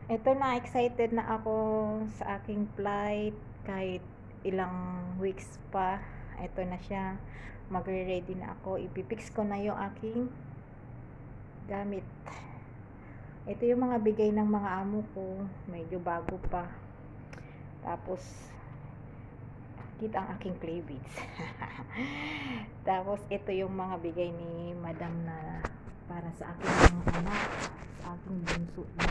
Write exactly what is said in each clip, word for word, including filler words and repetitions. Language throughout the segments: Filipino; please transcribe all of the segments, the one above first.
Ito na, excited na ako sa aking flight kahit ilang weeks pa. Ito na siya. Magre-ready na ako. Ipipix ko na yung aking gamit. Ito yung mga bigay ng mga amo ko. Medyo bago pa. Tapos, kita ang aking cleavage. Tapos, ito yung mga bigay ni Madam na para sa aking mga anak. Sa aking bunso na.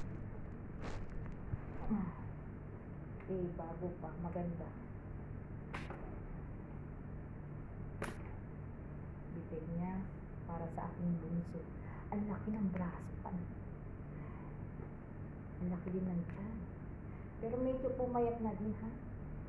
Eh, bago pa. Maganda. Bigay niya para sa aking bunso. Ang laki ng braso pa. Ang laki din ng tiyan. Pero medyo pumayat na din, ha?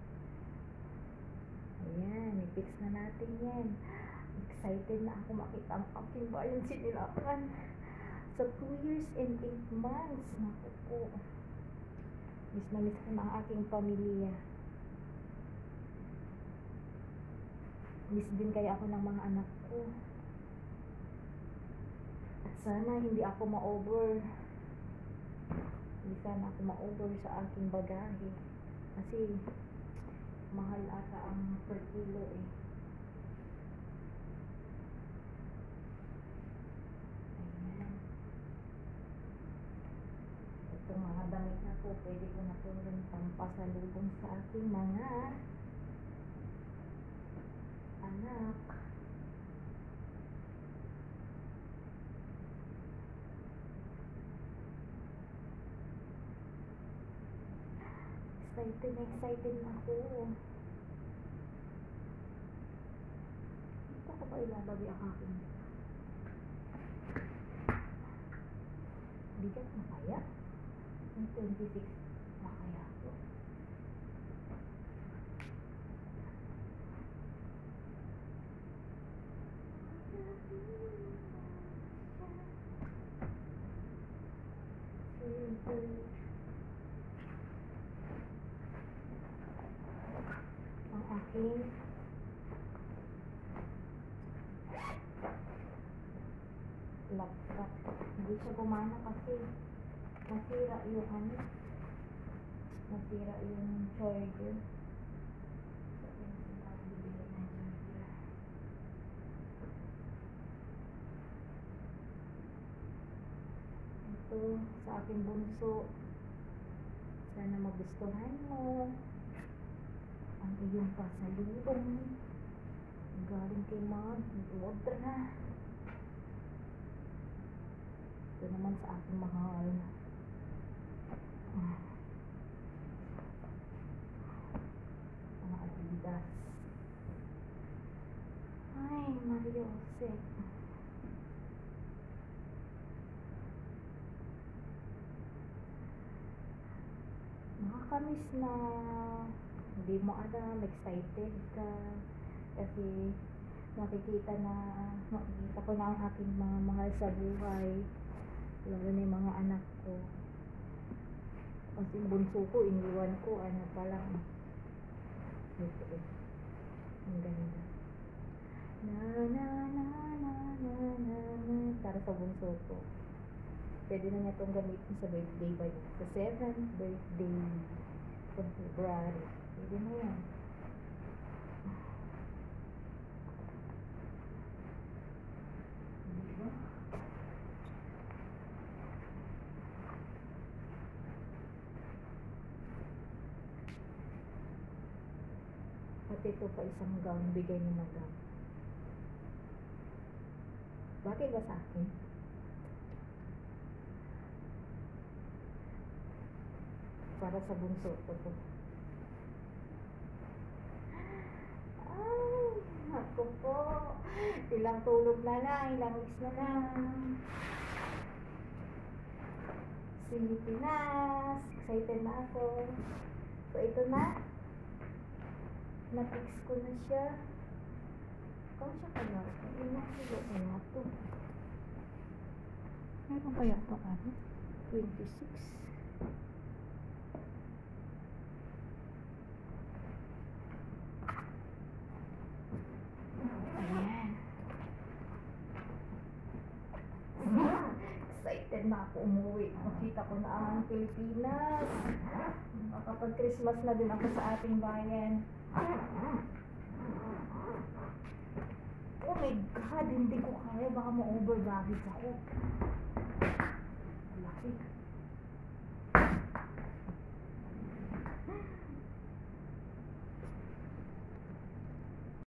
Ayan, i-fix na natin yan. Excited na ako makita ang aking bayan sinilakan. So, two years and eight months. Naku po. Miss na miss ko na ang aking pamilya. Miss din kaya ako ng mga anak ko. At sana hindi ako ma-over. Hindi sana ako ma-over sa aking bagahe. Kasi, mahal ata ang per kilo eh. Ayan. Itong mga damit na po, pwede ko na po rin pampasalubong sa aking mga anak. Excited na excited na ako. Dito ko ba ilalagay ang aking bigat na kaya? Yung twenty-six na kaya ko. Ang aking laptop. Hindi siya gumana kasi nasira yung ano, nasira yung charger. Ito sa aking bunso. Sana magustuhan mo ang iyong pasalubong galing kay Mom. Order na. Ito naman sa aking mahal. Mga Adidas. Ay, Mario Jose. Nakakamiss na hindi mo alam, excited ka kasi makikita na makikita ko na ang aking mga mahal sa buhay, lalo na yung mga anak ko. Kasi bunso ko, iniwan ko, ano pa lang, ito eh, ang ganda. Na na na na na na na para sa bunso ko. Pwede na niya itong gamitin sa birthday ba niya, sa seventh birthday from February. Pwede na yan. Diba? At ito pa isang gown bigay ni Madam. Bagay ba sa akin? Para sa bunso ko to. Ay, ako po. Ilang tulog na lang, ilang weeks na lang. Si Pinas, excited na ako. So, ito na. Na-fix ko na siya. Kung siya kaya, ilang kilo kaya ito? Meron kaya ito ano? twenty-six. Excited na ako umuwi. uwi, makita ko na ang Pilipinas. Makapag-Christmas na din ako sa ating bayan. Oh my God, hindi ko kaya. Baka ma-over baggage ako. Laki.